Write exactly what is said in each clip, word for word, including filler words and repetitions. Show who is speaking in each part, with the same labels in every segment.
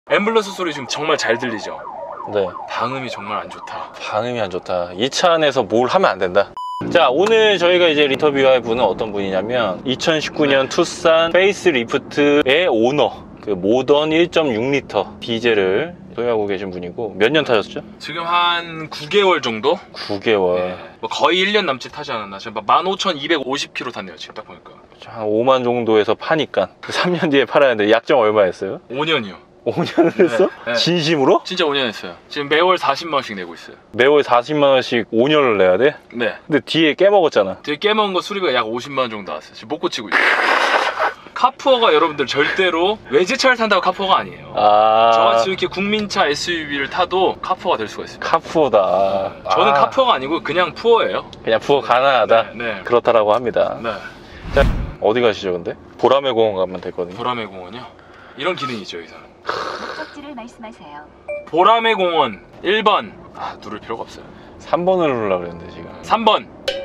Speaker 1: 앰뷸런스 소리 지금 정말 잘 들리죠?
Speaker 2: 네.
Speaker 1: 방음이 정말 안 좋다.
Speaker 2: 방음이 안 좋다. 이 차 안에서 뭘 하면 안 된다. 자, 오늘 저희가 이제 인터뷰할 분은 어떤 분이냐면 이천십구 년 투싼 페이스리프트의 오너, 그 모던 일 점 육 리터 디젤을 소유하고 계신 분이고, 몇 년 타셨죠?
Speaker 1: 지금 한 구 개월 정도?
Speaker 2: 구 개월.
Speaker 1: 네. 뭐 거의 일 년 남짓 타지 않았나? 지금 만 오천이백오십 킬로미터 탔네요, 지금 딱 보니까.
Speaker 2: 한 오만 정도에서 파니까 삼 년 뒤에 팔아야 되는데 약정 얼마였어요?
Speaker 1: 오 년이요.
Speaker 2: 오 년을 했어?
Speaker 1: 네.
Speaker 2: 진심으로?
Speaker 1: 진짜 오 년 했어요. 지금 매월 사십만 원씩 내고 있어요.
Speaker 2: 매월 사십만 원씩 오 년을 내야 돼?
Speaker 1: 네.
Speaker 2: 근데 뒤에 깨먹었잖아.
Speaker 1: 되게 깨먹은 거 수리비가 약 오십만 원 정도 나왔어요. 지금 못 고치고 있어요. 카푸어가 여러분들 절대로 외제차를 탄다고 카푸어가 아니에요.
Speaker 2: 아.
Speaker 1: 저같이 이렇게 국민차 에스유브이를 타도 카푸어가 될 수가 있어요.
Speaker 2: 카푸어다.
Speaker 1: 저는
Speaker 2: 아.
Speaker 1: 카푸어가 아니고 그냥 푸어예요.
Speaker 2: 그냥 푸어 가난하다.
Speaker 1: 네, 네.
Speaker 2: 그렇다라고 합니다.
Speaker 1: 네.
Speaker 2: 자, 어디 가시죠 근데? 보라매 공원 가면 되거든요.
Speaker 1: 보라매 공원이요? 이런 기능이 있죠 여기서.
Speaker 3: 목적지를 말씀하세요.
Speaker 1: 보라매 공원 일 번. 아, 누를 필요가 없어요.
Speaker 2: 삼 번을 누르려고 그랬는데 지금.
Speaker 1: 삼 번.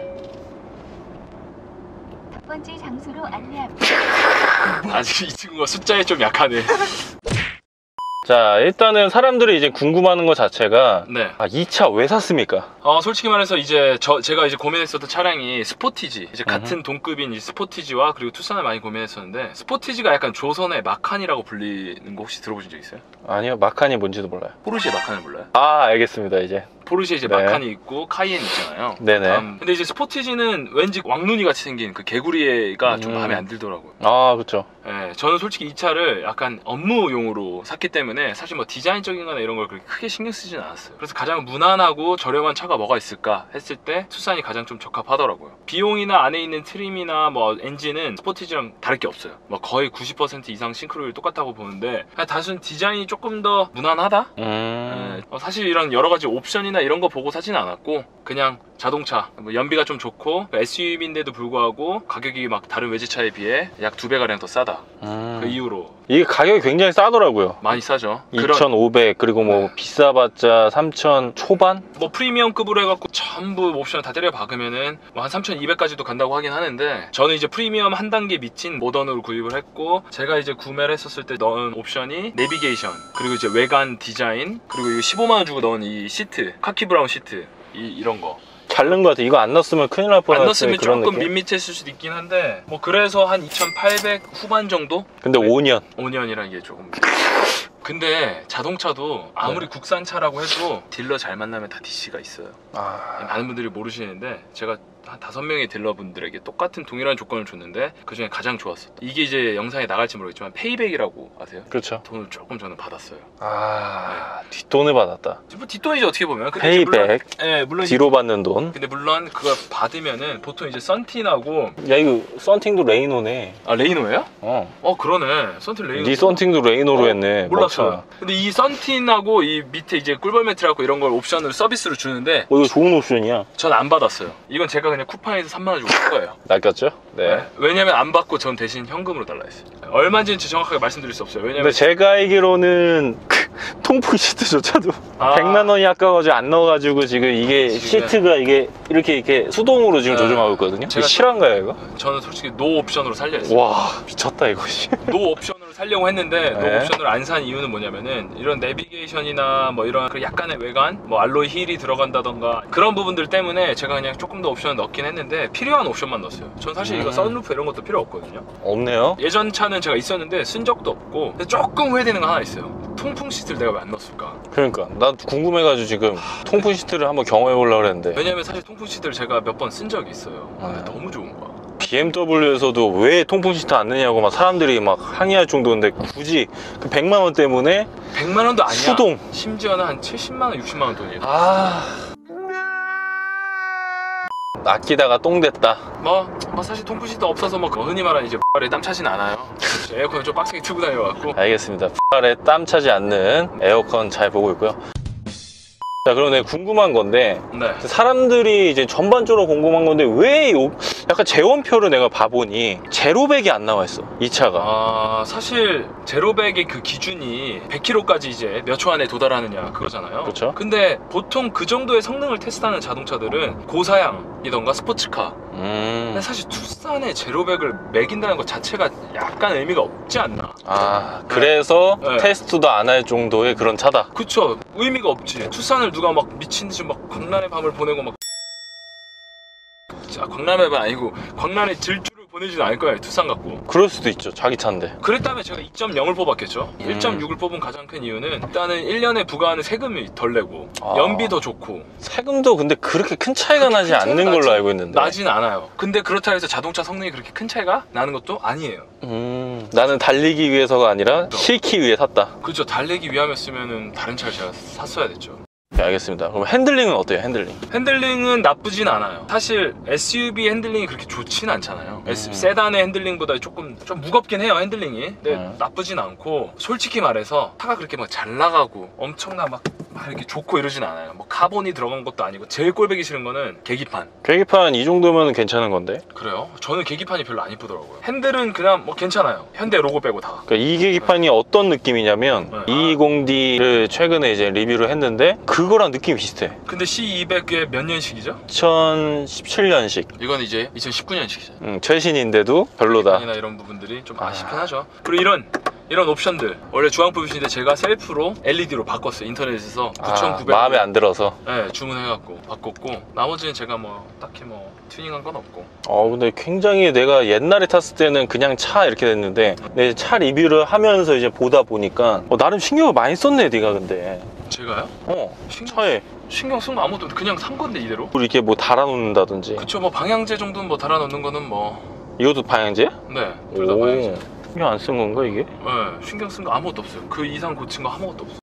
Speaker 3: 첫 번째 장소로 안내합니다.
Speaker 1: 아직 이 친구가 숫자에 좀 약하네.
Speaker 2: 자, 일단은 사람들이 이제 궁금해하는 것 자체가
Speaker 1: 네.
Speaker 2: 아, 이 차 왜 샀습니까?
Speaker 1: 어, 솔직히 말해서 이제 저 제가 이제 고민했었던 차량이 스포티지, 이제 같은 동급인 이 스포티지와 그리고 투싼을 많이 고민했었는데, 스포티지가 약간 조선의 마칸이라고 불리는 거 혹시 들어보신 적 있어요?
Speaker 2: 아니요, 마칸이 뭔지도 몰라요.
Speaker 1: 포르쉐 마칸을 몰라요?
Speaker 2: 아, 알겠습니다. 이제
Speaker 1: 포르쉐 이제
Speaker 2: 네.
Speaker 1: 마칸이 있고 카이엔 있잖아요.
Speaker 2: 네네.
Speaker 1: 다음, 근데 이제 스포티지는 왠지 왕눈이 같이 생긴 그 개구리가 좀
Speaker 2: 음.
Speaker 1: 마음에 안 들더라고요.
Speaker 2: 아, 그렇죠.
Speaker 1: 예, 저는 솔직히 이 차를 약간 업무용으로 샀기 때문에 사실 뭐 디자인적인 거나 이런 걸 그렇게 크게 신경 쓰진 않았어요. 그래서 가장 무난하고 저렴한 차가 뭐가 있을까 했을 때 투싼이 가장 좀 적합하더라고요. 비용이나 안에 있는 트림이나 뭐 엔진은 스포티지랑 다를 게 없어요. 뭐 거의 구십 퍼센트 이상 싱크로율 똑같다고 보는데, 그냥 단순 디자인이 조금 더 무난하다?
Speaker 2: 음.
Speaker 1: 예, 어, 사실 이런 여러 가지 옵션이나 이런 거 보고 사진 않았고, 그냥 자동차, 뭐 연비가 좀 좋고 에스유브이인데도 불구하고 가격이 막 다른 외제차에 비해 약 두 배가량 더 싸다.
Speaker 2: 음.
Speaker 1: 그 이후로
Speaker 2: 이게 가격이 굉장히 싸더라고요.
Speaker 1: 많이 싸죠.
Speaker 2: 이천오백, 그리고 뭐
Speaker 1: 네.
Speaker 2: 비싸봤자 삼천 초반?
Speaker 1: 뭐 프리미엄급으로 해갖고 전부 옵션을 다 때려 박으면은 뭐 한 삼천이백까지도 간다고 하긴 하는데, 저는 이제 프리미엄 한 단계 미친 모던으로 구입을 했고, 제가 이제 구매를 했었을 때 넣은 옵션이 내비게이션, 그리고 이제 외관 디자인, 그리고 이 십오만 원 주고 넣은 이 시트, 카키 브라운 시트, 이, 이런 거
Speaker 2: 자른 것 같아. 이거 안 넣었으면 큰일 날
Speaker 1: 안
Speaker 2: 뻔했어요.
Speaker 1: 넣었으면
Speaker 2: 그런
Speaker 1: 조금
Speaker 2: 느낌?
Speaker 1: 밋밋했을 수도 있긴 한데, 뭐 그래서 한 이천팔백 후반 정도?
Speaker 2: 근데 오 년.
Speaker 1: 오 년이라는 게 조금. 근데 자동차도 아무리
Speaker 2: 네.
Speaker 1: 국산차라고 해도 딜러 잘 만나면 다 디씨가 있어요.
Speaker 2: 아.
Speaker 1: 많은 분들이 모르시는데, 제가 한 다섯 명의 딜러분들에게 똑같은 동일한 조건을 줬는데 그 중에 가장 좋았어. 이게 이제 영상에 나갈지 모르겠지만 페이백이라고 아세요?
Speaker 2: 그렇죠.
Speaker 1: 돈을 조금 저는 받았어요.
Speaker 2: 아, 뒷돈을 받았다.
Speaker 1: 뭐 뒷돈이죠 어떻게 보면. 근데 이제 물론,
Speaker 2: 페이백.
Speaker 1: 예, 물론
Speaker 2: 뒤로 받는 돈.
Speaker 1: 근데 물론 그거 받으면은 보통 이제 썬틴하고.
Speaker 2: 야, 이거 썬팅도 레이노네.
Speaker 1: 아, 레이노예요?
Speaker 2: 어.
Speaker 1: 어, 그러네. 썬틴 레이노.
Speaker 2: 네 썬팅도 레이노로
Speaker 1: 어,
Speaker 2: 했네.
Speaker 1: 몰랐어요.
Speaker 2: 먹차.
Speaker 1: 근데 이 썬틴하고 이 밑에 이제 꿀벌 매트라고 이런 걸 옵션으로 서비스로 주는데
Speaker 2: 어, 이거 좋은 옵션이야.
Speaker 1: 전 안 받았어요. 이건 제가 그냥 쿠팡에서 삼만 원 주고 산 거예요.
Speaker 2: 낚였죠? 네.
Speaker 1: 네. 왜냐면 안 받고 전 대신 현금으로 달라 했어요. 얼마인지는 정확하게 말씀드릴 수 없어요. 왜냐면
Speaker 2: 근데 제가 알기로는 그 통풍 시트조차도
Speaker 1: 아.
Speaker 2: 백만 원이 아까워가지고 안 넣어가지고 지금 이게
Speaker 1: 지금.
Speaker 2: 시트가 이게 이렇게 이렇게 수동으로 지금
Speaker 1: 네.
Speaker 2: 조정하고 있거든요.
Speaker 1: 제가-
Speaker 2: 이거 실화인가요 이거?
Speaker 1: 저는 솔직히 노 옵션으로 살려 했어요.
Speaker 2: 와, 미쳤다 이것이.
Speaker 1: 노 옵션으로 살려고 했는데
Speaker 2: 네.
Speaker 1: 노 옵션을 안 산 이유는 뭐냐면은 이런 내비게이션이나 뭐 이런 그 약간의 외관, 뭐 알로이 힐이 들어간다던가 그런 부분들 때문에 제가 그냥 조금 더 옵션을 넣긴 했는데 필요한 옵션만 넣었어요. 전 사실 이거
Speaker 2: 음.
Speaker 1: 선루프 이런 것도 필요 없거든요.
Speaker 2: 없네요.
Speaker 1: 예전 차는 제가 있었는데 쓴 적도 없고, 근데 조금 후회되는 거 하나 있어요. 통풍 시트를 내가 왜 안 넣었을까?
Speaker 2: 그러니까 난 궁금해가지고 지금 통풍 시트를 한번 경험해 보려고 그랬는데
Speaker 1: 왜냐면 사실 통풍 시트를 제가 몇 번 쓴 적이 있어요. 근데
Speaker 2: 아.
Speaker 1: 너무 좋은 거야.
Speaker 2: 비엠더블유에서도 왜 통풍 시트 안 넣냐고 막 사람들이 막 항의할 정도인데 굳이 그 백만 원 때문에
Speaker 1: 백만 원도 아니야.
Speaker 2: 수동.
Speaker 1: 심지어는 한 칠십만 원, 육십만 원 돈이에요.
Speaker 2: 아, 아끼다가 똥 됐다.
Speaker 1: 뭐, 뭐 사실 통풍 시트 없어서 뭐 흔히 말하는 이제 X발에 땀 차진 않아요. 에어컨을 좀 빡세게 틀고 다녀갖고.
Speaker 2: 알겠습니다. X발에 땀 차지 않는 에어컨 잘 보고 있고요. 자, 그럼 내가 궁금한 건데
Speaker 1: 네.
Speaker 2: 사람들이 이제 전반적으로 궁금한 건데 왜 요, 약간 재원표를 내가 봐보니 제로백이 안 나와 있어 이 차가.
Speaker 1: 아, 사실 제로백의 그 기준이 백 킬로미터까지 이제 몇 초 안에 도달하느냐 그거잖아요.
Speaker 2: 그렇죠.
Speaker 1: 근데 보통 그 정도의 성능을 테스트하는 자동차들은 고사양 제로백이던가 스포츠카.
Speaker 2: 음.
Speaker 1: 근데 사실 투싼에 제로백을 매긴다는 것 자체가 약간 의미가 없지 않나.
Speaker 2: 아, 그래서
Speaker 1: 네.
Speaker 2: 테스트도 안 할 정도의 그런 차다.
Speaker 1: 그쵸, 의미가 없지. 투싼을 누가 막 미친듯이 막 광란의 밤을 보내고 막 자, 광란의 밤 아니고 광란의 질주를 보내지는 않을 거예요, 투싼 갖고.
Speaker 2: 그럴 수도 있죠, 자기 차인데.
Speaker 1: 그랬다면 제가 이 점 영을 뽑았겠죠.
Speaker 2: 음.
Speaker 1: 일 점 육을 뽑은 가장 큰 이유는 일단은 일 년에 부과하는 세금이 덜 내고
Speaker 2: 아.
Speaker 1: 연비 더 좋고.
Speaker 2: 세금도 근데 그렇게 큰 차이가
Speaker 1: 그렇게
Speaker 2: 나지
Speaker 1: 큰 차이가
Speaker 2: 않는 걸로
Speaker 1: 나지-
Speaker 2: 알고 있는데.
Speaker 1: 나진 않아요. 근데 그렇다 해서 자동차 성능이 그렇게 큰 차이가 나는 것도 아니에요.
Speaker 2: 음, 나는 달리기 위해서가 아니라 실기 위해 샀다.
Speaker 1: 그렇죠. 달리기 위함이었으면은 다른 차를 제가 샀어야 됐죠.
Speaker 2: 네, 알겠습니다. 그럼 핸들링은 어때요, 핸들링?
Speaker 1: 핸들링은 나쁘진 않아요. 사실 에스유브이 핸들링이 그렇게 좋진 않잖아요.
Speaker 2: 음.
Speaker 1: 세단의 핸들링보다 조금 좀 무겁긴 해요, 핸들링이. 근데
Speaker 2: 음.
Speaker 1: 나쁘진 않고, 솔직히 말해서 차가 그렇게 막 잘 나가고 엄청나 막, 막 이렇게 좋고 이러진 않아요. 뭐 카본이 들어간 것도 아니고. 제일 꼴보기 싫은 거는 계기판.
Speaker 2: 계기판 이 정도면 괜찮은 건데?
Speaker 1: 그래요? 저는 계기판이 별로 안 이쁘더라고요. 핸들은 그냥 뭐 괜찮아요. 현대 로고 빼고 다.
Speaker 2: 그러니까 이 계기판이 어떤 느낌이냐면
Speaker 1: 네.
Speaker 2: 이이십 디를 최근에 이제 리뷰를 했는데 그거랑 느낌이 비슷해.
Speaker 1: 근데 씨 이백에 몇 년식이죠?
Speaker 2: 이천십칠 년식.
Speaker 1: 이건 이제 이천십구 년식이죠.
Speaker 2: 음, 최신인데도 별로다.
Speaker 1: 이나 이런 부분들이 좀
Speaker 2: 아.
Speaker 1: 아쉽긴 하죠. 그리고 이런 이런 옵션들 원래 주황불빛인데 제가 셀프로 엘이디로 바꿨어요. 인터넷에서
Speaker 2: 아,
Speaker 1: 구천구백
Speaker 2: 마음에 안 들어서.
Speaker 1: 네, 주문해갖고 바꿨고, 나머지는 제가 뭐 딱히 뭐 튜닝한 건 없고.
Speaker 2: 어 근데 굉장히 내가 옛날에 탔을 때는 그냥 차 이렇게 됐는데 내 차 리뷰를 하면서 이제 보다 보니까 어, 나름 신경을 많이 썼네 네가. 근데
Speaker 1: 제가요?
Speaker 2: 어
Speaker 1: 신경,
Speaker 2: 차에
Speaker 1: 신경 쓴 거 아무것도 없는데 그냥 산 건데 이대로.
Speaker 2: 이렇게 뭐 달아놓는다든지.
Speaker 1: 그쵸, 뭐 방향제 정도는 뭐 달아놓는 거는 뭐.
Speaker 2: 이것도 방향제야?
Speaker 1: 네, 둘 다 방향제.
Speaker 2: 신경 안 쓴 건가 이게?
Speaker 1: 네, 신경 쓴 거 아무것도 없어요. 그 이상 고친 거 아무것도 없어요.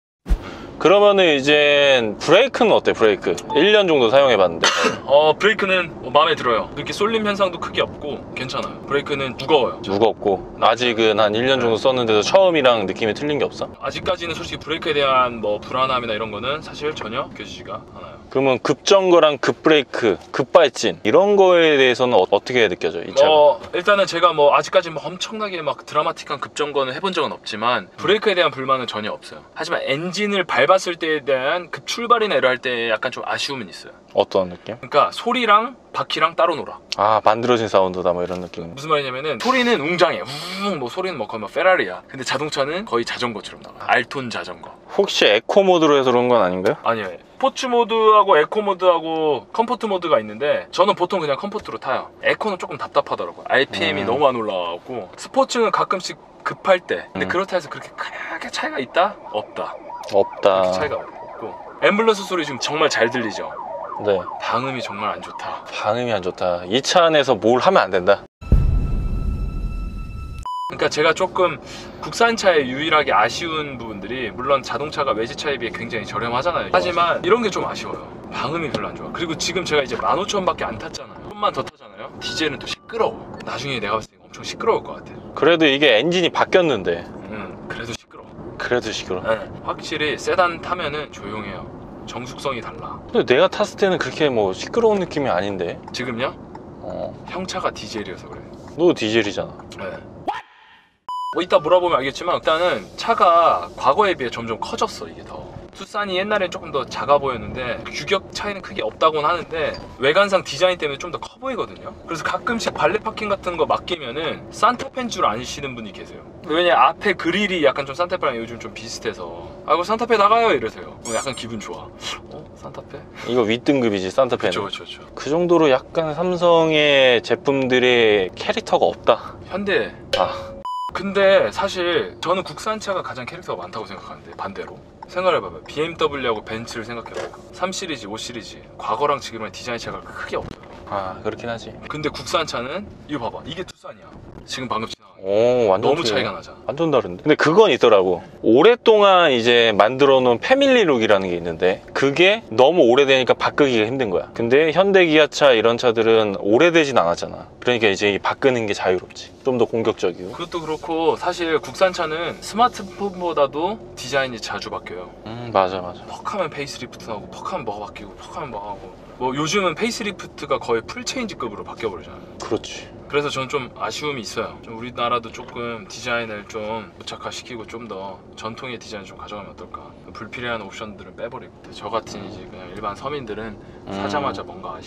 Speaker 2: 그러면은 이제 브레이크는 어때? 브레이크 일 년 정도 사용해봤는데
Speaker 1: 어, 브레이크는 뭐 마음에 들어요. 이렇게 쏠림 현상도 크게 없고 괜찮아요. 브레이크는 무거워요.
Speaker 2: 무겁고 아직은 한 일 년 정도 썼는데도 처음이랑 느낌이 틀린 게 없어?
Speaker 1: 아직까지는 솔직히 브레이크에 대한 뭐 불안함이나 이런 거는 사실 전혀 느껴지지가 않아요.
Speaker 2: 그러면 급정거랑 급브레이크, 급발진 이런 거에 대해서는 어, 어떻게 느껴져요? 이 차가?
Speaker 1: 어, 일단은 제가 뭐 아직까지 뭐 엄청나게 막 드라마틱한 급정거는 해본 적은 없지만 브레이크에 대한 불만은 전혀 없어요. 하지만 엔진을 밟았을 때에 대한 급 출발이나 이럴 때 약간 좀 아쉬움은 있어요.
Speaker 2: 어떤 느낌?
Speaker 1: 그러니까 소리랑 바퀴랑 따로 놀아.
Speaker 2: 아 만들어진 사운드다 뭐 이런 느낌.
Speaker 1: 무슨 말이냐면은 소리는 웅장해. 우웅 뭐 소리는 뭐 거의 뭐 페라리야. 근데 자동차는 거의 자전거처럼 나와. 알톤 자전거.
Speaker 2: 혹시 에코 모드로 해서 그런 건 아닌가요?
Speaker 1: 아니에요. 스포츠 모드하고 에코 모드하고 컴포트 모드가 있는데 저는 보통 그냥 컴포트로 타요. 에코는 조금 답답하더라고요. 알피엠이
Speaker 2: 음.
Speaker 1: 너무 안 올라가고. 스포츠는 가끔씩 급할 때. 근데
Speaker 2: 음.
Speaker 1: 그렇다 해서 그렇게 크게 차이가 있다? 없다.
Speaker 2: 없다.
Speaker 1: 그렇게 차이가 없고. 앰뷸런스 소리 지금 정말 잘 들리죠?
Speaker 2: 네.
Speaker 1: 방음이 정말 안 좋다.
Speaker 2: 반응이 안 좋다. 이 차 안에서 뭘 하면 안 된다.
Speaker 1: 그러니까 제가 조금 국산차에 유일하게 아쉬운 부분들이, 물론 자동차가 외제차에 비해 굉장히 저렴하잖아요. 하지만 이런 게 좀 아쉬워요. 방음이 별로 안 좋아. 그리고 지금 제가 이제 만 오천 원밖에 안 탔잖아요. 좀만 더 타잖아요. 디젤은 또 시끄러워. 나중에 내가 봤을 때 엄청 시끄러울 것 같아.
Speaker 2: 그래도 이게 엔진이 바뀌었는데
Speaker 1: 음, 그래도 시끄러워.
Speaker 2: 그래도 시끄러.
Speaker 1: 네, 확실히 세단 타면은 조용해요. 정숙성이 달라.
Speaker 2: 근데 내가 탔을 때는 그렇게 뭐 시끄러운 느낌이 아닌데.
Speaker 1: 지금요?
Speaker 2: 어.
Speaker 1: 형 차가 디젤이어서 그래.
Speaker 2: 너 디젤이잖아.
Speaker 1: 네. 뭐 이따 물어보면 알겠지만 일단은 차가 과거에 비해 점점 커졌어. 이게 더 투싼이 옛날엔 조금 더 작아 보였는데 규격 차이는 크게 없다고는 하는데 외관상 디자인 때문에 좀 더 커 보이거든요. 그래서 가끔씩 발레 파킹 같은 거 맡기면은 산타페인 줄 아시는 분이 계세요. 왜냐 앞에 그릴이 약간 좀 산타페랑 요즘 좀 비슷해서 아 이거 산타페 나가요 이러세요. 약간 기분 좋아. 어? 산타페?
Speaker 2: 이거 윗등급이지 산타페는.
Speaker 1: 그쵸 그쵸 그쵸.
Speaker 2: 그 정도로 약간 삼성의 제품들의 캐릭터가 없다.
Speaker 1: 현대.
Speaker 2: 아.
Speaker 1: 근데 사실 저는 국산차가 가장 캐릭터가 많다고 생각하는데 반대로 생각해봐봐요. 비엠더블유하고 벤츠를 생각해봐요. 삼 시리즈, 오 시리즈 과거랑 지금의 디자인 차이가 크게 없어요.
Speaker 2: 아 그렇긴 하지.
Speaker 1: 근데 국산차는 이거 봐봐. 이게 투싼이야. 지금 방금 지나간 게.
Speaker 2: 오 완전
Speaker 1: 너무
Speaker 2: 틀려.
Speaker 1: 차이가 나잖아.
Speaker 2: 완전 다른데. 근데 그건 있더라고. 오랫동안 이제 만들어 놓은 패밀리 룩이라는 게 있는데 그게 너무 오래되니까 바꾸기가 힘든 거야. 근데 현대 기아차 이런 차들은 오래되진 않았잖아. 그러니까 이제 바꾸는 게 자유롭지. 좀 더 공격적이고.
Speaker 1: 그것도 그렇고 사실 국산차는 스마트폰보다도 디자인이 자주 바뀌어요.
Speaker 2: 음 맞아 맞아.
Speaker 1: 퍽하면 페이스리프트 나오고 퍽하면 뭐가 바뀌고 퍽하면 뭐가 하고 뭐 요즘은 페이스리프트가 거의 풀체인지급으로 바뀌어버리잖아요.
Speaker 2: 그렇지.
Speaker 1: 그래서 저는 좀 아쉬움이 있어요. 좀 우리나라도 조금 디자인을 좀 무착화시키고 좀 더 전통의 디자인을 좀 가져가면 어떨까. 불필요한 옵션들을 빼버리고 저 같은 이제 그냥 일반 서민들은
Speaker 2: 음.
Speaker 1: 사자마자 뭔가 아쉬워.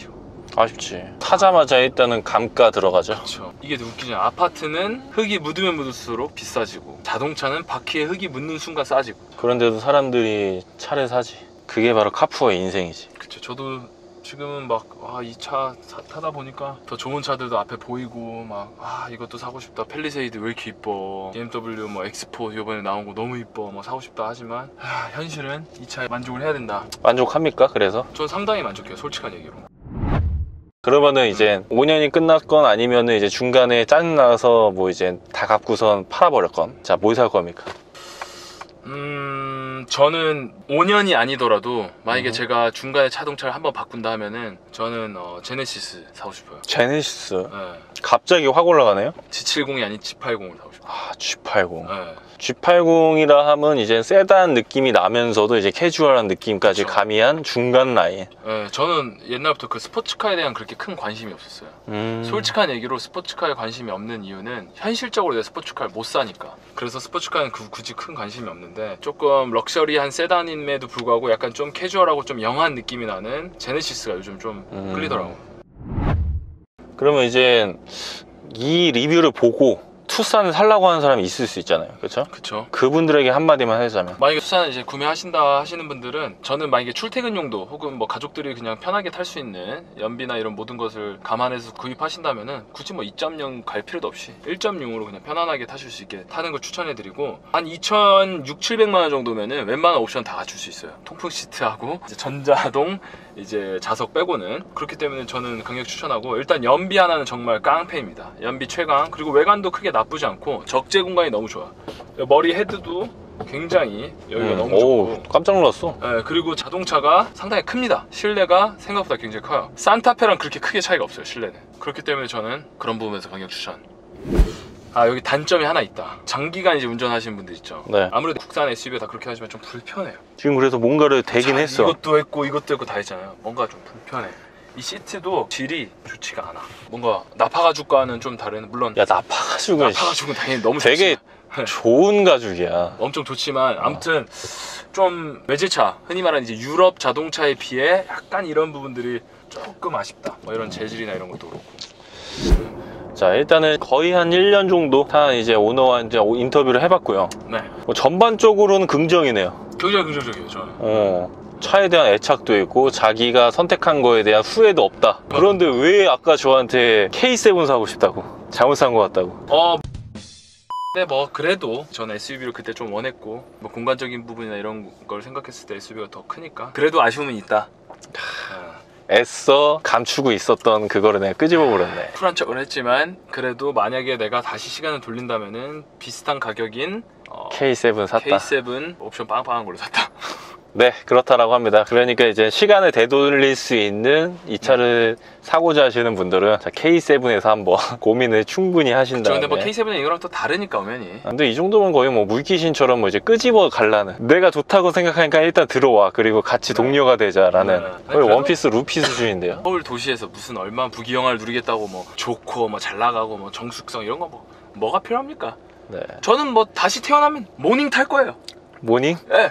Speaker 2: 아쉽지. 타자마자 일단은 감가 들어가죠.
Speaker 1: 그렇죠. 이게 웃기죠. 아파트는 흙이 묻으면 묻을수록 비싸지고 자동차는 바퀴에 흙이 묻는 순간 싸지고.
Speaker 2: 그런데도 사람들이 차를 사지. 그게 바로 카푸어의 인생이지.
Speaker 1: 그쵸. 저도 지금은 막 이 차 타다 보니까 더 좋은 차들도 앞에 보이고 막 아 이것도 사고 싶다. 펠리세이드 왜 이렇게 이뻐. 비엠더블유 뭐 엑스포 이번에 나온 거 너무 이뻐. 뭐 사고 싶다 하지만 아, 현실은 이 차에 만족을 해야 된다.
Speaker 2: 만족합니까? 그래서?
Speaker 1: 전 상당히 만족해요. 솔직한 얘기로.
Speaker 2: 그러면은 이제 오 년이 끝났건 아니면은 이제 중간에 짜증나서 뭐 이제 다 갚고선 팔아버렸건. 자, 뭘 살 겁니까?
Speaker 1: 음 저는 오 년이 아니더라도 만약에
Speaker 2: 음.
Speaker 1: 제가 중간에 자동차를 한번 바꾼다 하면은 저는 어, 제네시스 사고 싶어요.
Speaker 2: 제네시스.
Speaker 1: 네.
Speaker 2: 갑자기 확 올라가네요?
Speaker 1: 지 칠십이 아닌 지 팔십을 사고 싶어요.
Speaker 2: 아, 지 팔십.
Speaker 1: 네.
Speaker 2: 지 팔십이라 하면 이제 세단 느낌이 나면서도 이제 캐주얼한 느낌까지
Speaker 1: 그쵸.
Speaker 2: 가미한 중간 라인.
Speaker 1: 네, 저는 옛날부터 그 스포츠카에 대한 그렇게 큰 관심이 없었어요.
Speaker 2: 음.
Speaker 1: 솔직한 얘기로 스포츠카에 관심이 없는 이유는 현실적으로 내가 스포츠카를 못 사니까. 그래서 스포츠카는 그, 굳이 큰 관심이 없는데 조금 럭셔리한 세단임에도 불구하고 약간 좀 캐주얼하고 좀 영한 느낌이 나는 제네시스가 요즘 좀
Speaker 2: 음.
Speaker 1: 끌리더라고요.
Speaker 2: 그러면 이제 이 리뷰를 보고 투싼을 살라고 하는 사람이 있을 수 있잖아요. 그렇죠?
Speaker 1: 그쵸.
Speaker 2: 그분들에게 한마디만 하자면.
Speaker 1: 만약에 투싼을 이제 구매하신다 하시는 분들은 저는 만약에 출퇴근용도 혹은 뭐 가족들이 그냥 편하게 탈 수 있는 연비나 이런 모든 것을 감안해서 구입하신다면은 굳이 뭐 이 점 영 갈 필요도 없이 일 점 영으로 그냥 편안하게 타실 수 있게 타는 걸 추천해드리고 한 이천육백, 칠백만 원 정도면은 웬만한 옵션 다 갖출 수 있어요. 통풍 시트하고 이제 전자동 이제 좌석 빼고는. 그렇기 때문에 저는 강력 추천하고 일단 연비 하나는 정말 깡패입니다. 연비 최강. 그리고 외관도 크게 나쁘지 않고 적재 공간이 너무 좋아. 머리 헤드도 굉장히 여기가
Speaker 2: 음.
Speaker 1: 너무
Speaker 2: 오,
Speaker 1: 좋고.
Speaker 2: 깜짝 놀랐어.
Speaker 1: 네, 그리고 자동차가 상당히 큽니다. 실내가 생각보다 굉장히 커요. 산타페랑 그렇게 크게 차이가 없어요. 실내는. 그렇기 때문에 저는 그런 부분에서 강력 추천. 아, 여기 단점이 하나 있다. 장기간 이제 운전하시는 분들 있죠.
Speaker 2: 네.
Speaker 1: 아무래도 국산 에스유브이 다 그렇게 하지만 좀 불편해요.
Speaker 2: 지금 그래서 뭔가를 대긴
Speaker 1: 자,
Speaker 2: 했어.
Speaker 1: 이것도 했고 이것도 했고 다 했잖아요. 뭔가 좀 불편해. 이 시트도 질이 좋지가 않아. 뭔가 나파 가죽과는 좀 다른, 물론
Speaker 2: 야, 나파 가지고
Speaker 1: 나파 가죽은 당연히 너무
Speaker 2: 되게
Speaker 1: 좋지만,
Speaker 2: 좋은 가죽이야.
Speaker 1: 엄청 좋지만 아무튼 좀 외제차, 흔히 말하는 이제 유럽 자동차에 비해 약간 이런 부분들이 조금 아쉽다. 뭐 이런 재질이나 이런 것도 그렇고.
Speaker 2: 자, 일단은 거의 한 일 년 정도 한 이제 오너와 이제 인터뷰를 해봤고요.
Speaker 1: 네,
Speaker 2: 뭐 전반적으로는 긍정이네요.
Speaker 1: 굉장히 긍정적이에요. 저는.
Speaker 2: 어. 차에 대한 애착도 있고 자기가 선택한 거에 대한 후회도 없다. 그런데 왜 아까 저한테 케이 세븐 사고 싶다고, 잘못 산 것 같다고.
Speaker 1: 어. 근데 뭐 그래도 전 에스유브이를 그때 좀 원했고 뭐 공간적인 부분이나 이런 걸 생각했을 때 에스유브이가 더 크니까 그래도 아쉬움은 있다. 어.
Speaker 2: 애써 감추고 있었던 그거를 내가 끄집어 버렸네.
Speaker 1: 쿨한 척을 했지만 그래도 만약에 내가 다시 시간을 돌린다면은 비슷한 가격인 어,
Speaker 2: 케이 세븐 샀다.
Speaker 1: 케이 세븐 옵션 빵빵한 걸로 샀다.
Speaker 2: 네, 그렇다라고 합니다. 그러니까 이제 시간을 되돌릴 수 있는 이 차를 사고자 하시는 분들은 자, 케이 세븐에서 한번 고민을 충분히 하신
Speaker 1: 저
Speaker 2: 다음에.
Speaker 1: 근데 뭐 케이 세븐은 이거랑 또 다르니까 엄연히.
Speaker 2: 근데 이 정도면 거의 뭐 물귀신처럼 뭐 이제 끄집어 갈라는, 내가 좋다고 생각하니까 일단 들어와, 그리고 같이 동료가 되자라는
Speaker 1: 네.
Speaker 2: 거의
Speaker 1: 그래도-
Speaker 2: 원피스 루피 수준인데요.
Speaker 1: 서울 도시에서 무슨 얼마 부귀영화를 누리겠다고 뭐 좋고 뭐 잘 나가고 뭐 정숙성 이런 거 뭐 뭐가 필요합니까?
Speaker 2: 네.
Speaker 1: 저는 뭐 다시 태어나면 모닝 탈 거예요.
Speaker 2: 모닝?
Speaker 1: 예.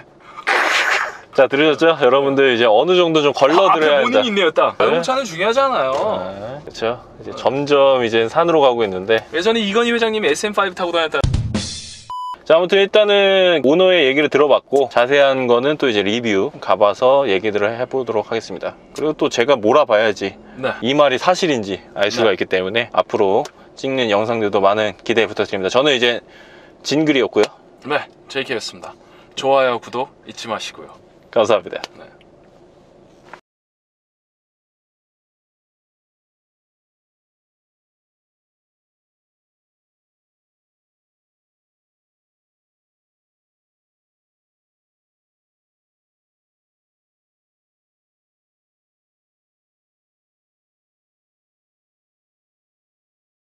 Speaker 2: 자, 들으셨죠? 여러분들 이제 어느 정도 좀 걸러드려야
Speaker 1: 앞에
Speaker 2: 한다.
Speaker 1: 모닝이 있네요, 딱.
Speaker 2: 네.
Speaker 1: 자동차는 중요하잖아요.
Speaker 2: 네, 그렇죠. 이제 점점 이제 산으로 가고 있는데.
Speaker 1: 예전에 이건희 회장님이 에스엠 파이브 타고 다녔다.
Speaker 2: 자, 아무튼 일단은 오너의 얘기를 들어봤고 자세한 거는 또 이제 리뷰 가봐서 얘기들을 해보도록 하겠습니다. 그리고 또 제가 몰아봐야지
Speaker 1: 네.
Speaker 2: 이 말이 사실인지 알 수가
Speaker 1: 네.
Speaker 2: 있기 때문에 앞으로 찍는 영상들도 많은 기대 부탁드립니다. 저는 이제 진글이었고요.
Speaker 1: 네, 제이케이였습니다. 좋아요, 구독 잊지 마시고요.
Speaker 2: 감사합니다.
Speaker 1: 네.